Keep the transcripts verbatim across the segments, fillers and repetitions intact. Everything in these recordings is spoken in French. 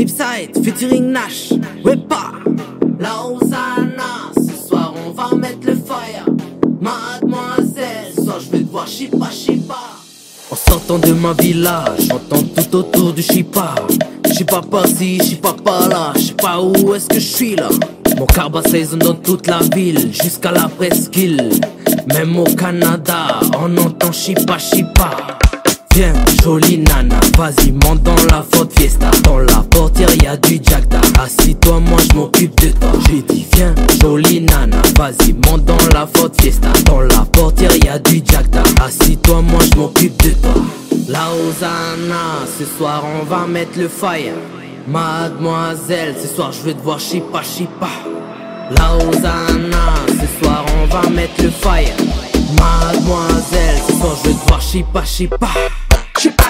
Snipside, featuring Nash, Wepa. La Hosanna, ce soir on va mettre le fire. Mademoiselle, ce soir je vais te voir chipa chipa. En sortant de ma village, j'entends tout autour du chipa. J'sais pas par-ci, j'sais pas par-là, j'sais pas où est-ce que je suis là. Mon carba saison dans toute la ville, jusqu'à la presqu'île. Même au Canada, on entend chipa chipa. Viens, jolie nana, vas-y, monte dans la Ford Fiesta. Dans la portière y'a du Jagda. Assis-toi, moi je m'occupe de toi. J'ai dit viens, jolie nana, vas-y, monte dans la Ford Fiesta. Dans la portière y'a du Jagda. Assis-toi, moi je m'occupe de toi. La Hosanna, ce soir on va mettre le fire. Mademoiselle, ce soir je veux te voir chipa chipa. La Hosanna, ce soir on va mettre le fire. Mademoiselle, ce soir je veux te voir chipa chipa. Chipa.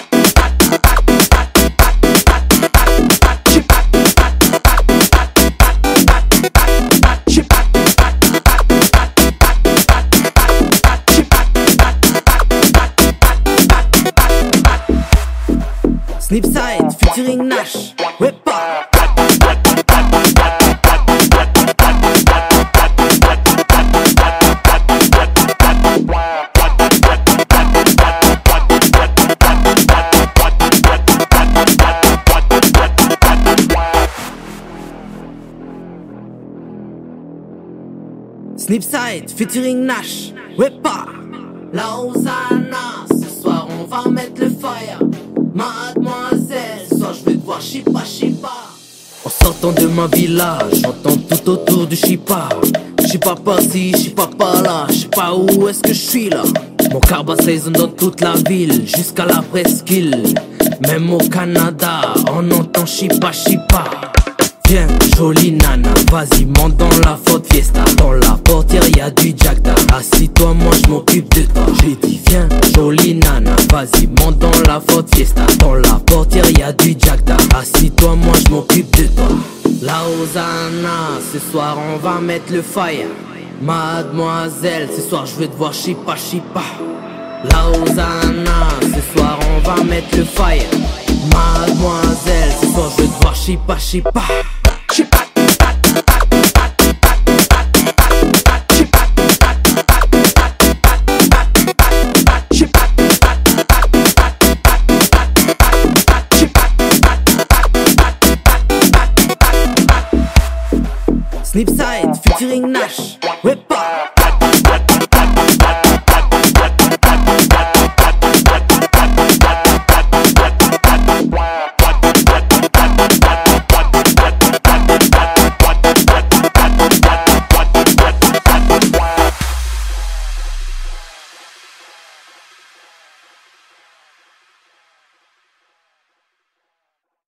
Snipside, featuring Nash, Wepa. Snipside, featuring Nash, Wepa. La Hosanna, ce soir on va mettre le fire. Mademoiselle, ce soir je vais te voir chipa chipa. En sortant de ma village, j'entends tout autour du chipa. J'sais pas par-ci, j'sais pas par-là, j'sais pas où est-ce que je suis là. Mon carba saison dans toute la ville, jusqu'à la presqu'île. Même au Canada, on entend chipa chipa. Viens, jolie nana, vas-y, monte dans la Ford Fiesta. Dans la portière y'a du Jagda. Assis-toi, moi je m'occupe de toi. J'ai dit viens, jolie nana, vas-y, monte dans la Ford Fiesta. Dans la portière y'a du Jagda. Assis-toi, moi je m'occupe de toi. La Hosanna, ce soir on va mettre le fire. Mademoiselle, ce soir je veux te voir chipa chipa. La Hosanna, ce soir on va mettre le fire. Mademoiselle, ce soir je veux te voir chipa chipa. Chipa. Snipside, featuring Nash, Wepa.